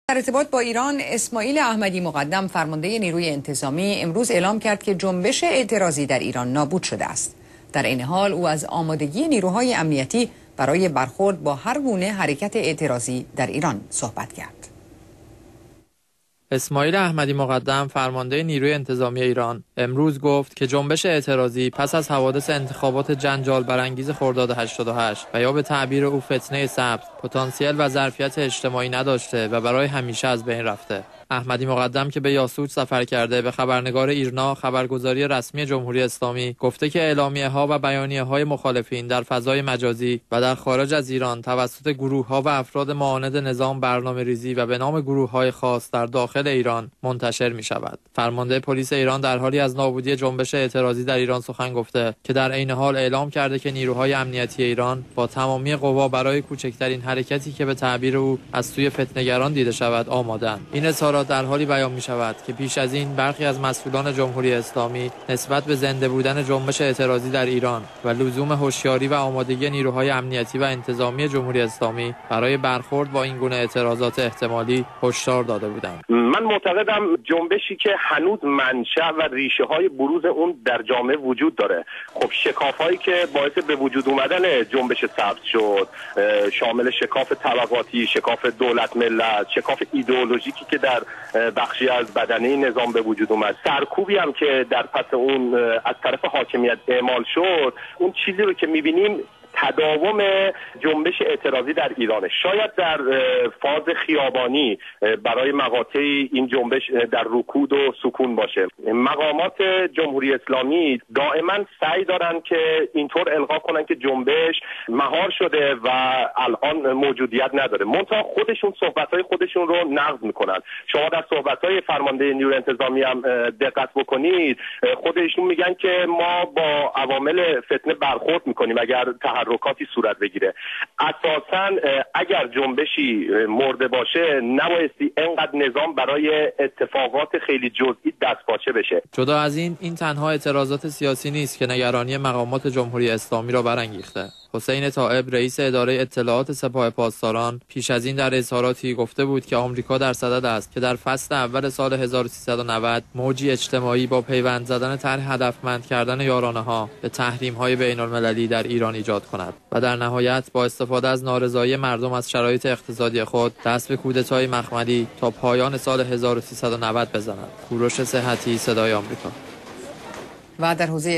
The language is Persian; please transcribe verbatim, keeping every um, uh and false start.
در ارتباط با ایران، اسماعیل احمدی مقدم فرمانده نیروی انتظامی امروز اعلام کرد که جنبش اعتراضی در ایران نابود شده است. در این حال او از آمادگی نیروهای امنیتی برای برخورد با هر گونه حرکت اعتراضی در ایران صحبت کرد. اسماعیل احمدی مقدم فرمانده نیروی انتظامی ایران امروز گفت که جنبش اعتراضی پس از حوادث انتخابات جنجال برانگیز خرداد هشتاد و هشت و یا به تعبیر او فتنه سبز پتانسیل و ظرفیت اجتماعی نداشته و برای همیشه از بین رفته. احمدی مقدم که به یاسوج سفر کرده به خبرنگار ایرنا خبرگزاری رسمی جمهوری اسلامی گفته که اعلامیه ها و بیانیه های مخالفین در فضای مجازی و در خارج از ایران توسط گروه ها و افراد معاند نظام برنامه‌ریزی و به نام گروه های خاص در داخل ایران منتشر می شود. فرمانده پلیس ایران در حالی از نابودی جنبش اعتراضی در ایران سخن گفته که در عین حال اعلام کرده که نیروهای امنیتی ایران با تمامی قوا برای کوچکترین حرکتی که به تعبیر او از سوی فتنه‌گران دیده شود آماده‌اند. این اظهارات در حالی بیان می شود که پیش از این برخی از مسئولان جمهوری اسلامی نسبت به زنده بودن جنبش اعتراضی در ایران و لزوم هوشیاری و آمادگی نیروهای امنیتی و انتظامی جمهوری اسلامی برای برخورد با این گونه اعتراضات احتمالی هشدار داده بودند. من معتقدم جنبشی که هنوز منشأ و ریشه های بروز اون در جامعه وجود داره، خب شکاف‌هایی که باعث به وجود اومدن جنبش سبز شد شامل شکاف طبقاتی، شکاف دولت ملت، شکاف ایدئولوژیکی که در بخشی از بدنه نظام به وجود اومد، سرکوبی هم که در پس اون از طرف حاکمیت اعمال شد، اون چیزی رو که می‌بینیم تداوم جنبش اعتراضی در ایرانه. شاید در فاز خیابانی برای مقاطعی این جنبش در رکود و سکون باشه. مقامات جمهوری اسلامی دائما سعی دارن که اینطور القا کنن که جنبش مهار شده و الان موجودیت نداره. منتها خودشون صحبت‌های خودشون رو نقض میکنن. شما در صحبت‌های فرمانده نیروی انتظامی هم دقت بکنید، خودشون میگن که ما با عوامل فتنه برخورد میکنیم اگر تحرکاتی صورت بگیره. اساساً اگر جنبشی مرده باشه نبایستی انقدر نظام برای اتفاقات خیلی جزئی دستپاچه بشه. جدا از این این تنها اعتراضات سیاسی نیست که نگرانی مقامات جمهوری اسلامی را برانگیخته. حسین طائب رئیس اداره اطلاعات سپاه پاسداران پیش از این در اظهاراتی گفته بود که آمریکا در صدد است که در فصل اول سال هزار و سیصد و نود موجی اجتماعی با پیوند زدن طرح هدفمند کردن یارانه‌ها به تحریم‌های بین‌المللی در ایران ایجاد کند و در نهایت با استفاده از نارضایی مردم از شرایط اقتصادی خود دست به کودتای مخملی تا پایان سال هزار و سیصد و نود بزند. کوروش صحتی، صدای آمریکا. و در حوزه